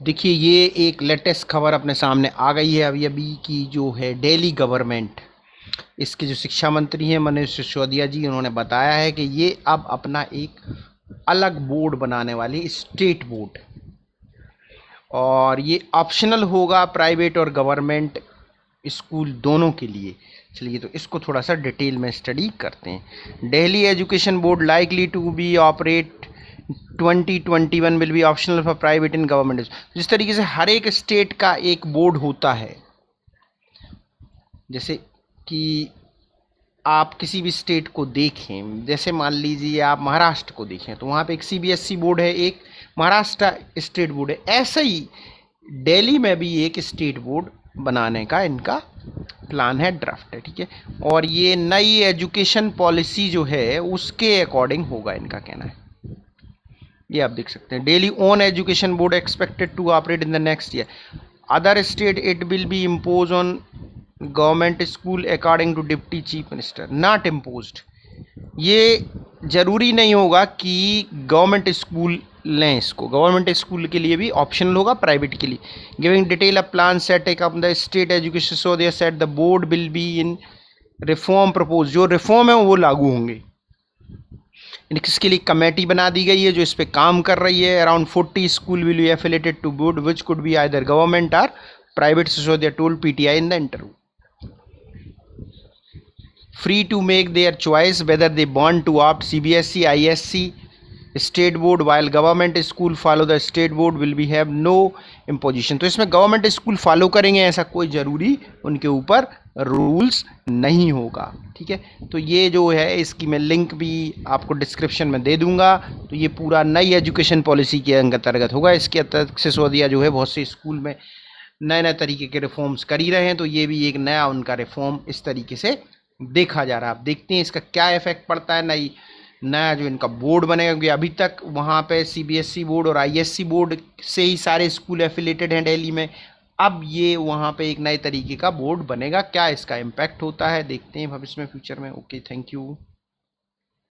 देखिए ये एक लेटेस्ट खबर अपने सामने आ गई है अभी अभी की, जो है दिल्ली गवर्नमेंट, इसके जो शिक्षा मंत्री हैं मनीष सिसोदिया जी, उन्होंने बताया है कि ये अब अपना एक अलग बोर्ड बनाने वाली, स्टेट बोर्ड, और ये ऑप्शनल होगा प्राइवेट और गवर्नमेंट स्कूल दोनों के लिए। चलिए तो इसको थोड़ा सा डिटेल में स्टडी करते हैं। Delhi education board likely to be operate 2021 will be optional for private and government. जिस तरीके से हर एक स्टेट का एक बोर्ड होता है, जैसे कि आप किसी भी स्टेट को देखें, जैसे मान लीजिए आप महाराष्ट्र को देखें तो वहाँ पे एक सीबीएसई बोर्ड है, एक महाराष्ट्र स्टेट बोर्ड है। ऐसा ही दिल्ली में भी एक स्टेट बोर्ड बनाने का इनका प्लान है, ड्राफ्ट है, ठीक है। और ये नई एजुकेशन पॉलिसी जो है उसके अकॉर्डिंग होगा, इनका कहना है। ये आप देख सकते हैं, Delhi own education board expected to operate in the next year, other state it will be impose on government school according to deputy chief minister, not imposed. ये जरूरी नहीं होगा कि गवर्नमेंट स्कूल लें इसको, गवर्नमेंट स्कूल के लिए भी ऑप्शनल होगा, प्राइवेट के लिए। Giving detail a plan set up the state education, so they set the board will be in reform propose, जो रिफॉर्म है वो लागू होंगे। इसके लिए कमेटी बना दी गई है जो इस पे काम कर रही है। Around 40 school will be affiliated to board which could be either government or private, Sisodia told PTI in the interview. Free to make their choice whether they want to opt CBSE, ISC, state board, while government school follow the state board will be have no imposition। तो इसमें government school follow करेंगे ऐसा कोई ज़रूरी उनके ऊपर rules नहीं होगा, ठीक है। तो ये जो है इसकी मैं लिंक भी आपको डिस्क्रिप्शन में दे दूंगा। तो ये पूरा नई एजुकेशन पॉलिसी के अंतर्गत होगा। इसके अंतर्गत सिसोदिया जो है बहुत से स्कूल में नए नए तरीके के रिफॉर्म्स कर ही रहे हैं, तो ये भी एक नया उनका रिफॉर्म इस तरीके से देखा जा रहा है। आप देखते हैं इसका क्या इफेक्ट पड़ता है नया जो इनका बोर्ड बनेगा, क्योंकि अभी तक वहाँ पे सीबीएसई बोर्ड और आईएससी बोर्ड से ही सारे स्कूल एफिलेटेड हैं दिल्ली में। अब ये वहाँ पे एक नए तरीके का बोर्ड बनेगा, क्या इसका इम्पैक्ट होता है देखते हैं भविष्य में, फ्यूचर में। Okay, thank you.